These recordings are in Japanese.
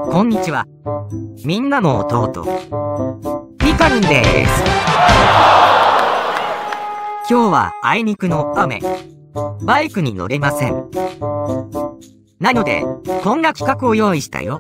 こんにちは。みんなの弟、ピカリンです。今日はあいにくの雨。バイクに乗れません。なので、こんな企画を用意したよ。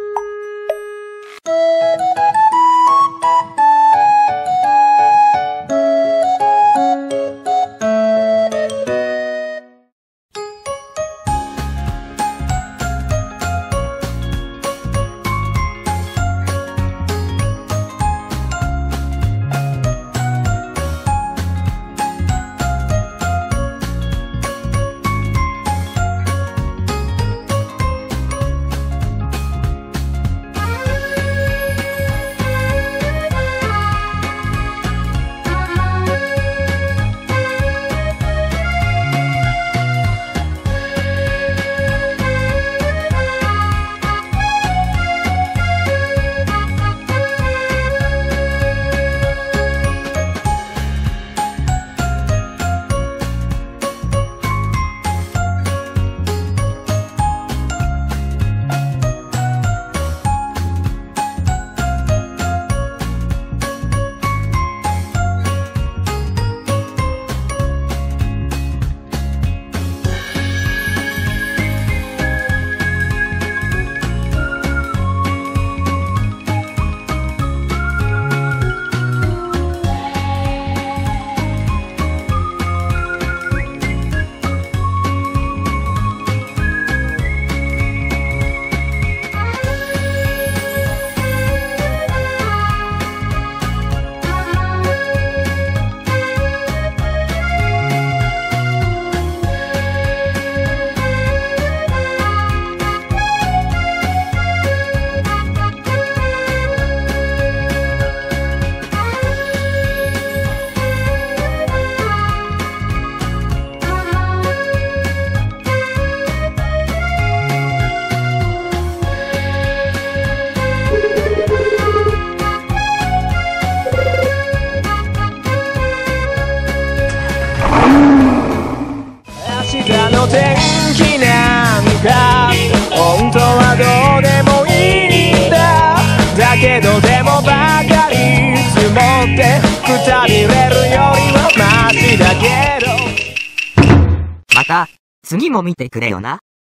天気なんか本当はどうでもいいんだ。だけどでもばかり積もってくたびれるよりはマシだけど。 また次も見てくれよな。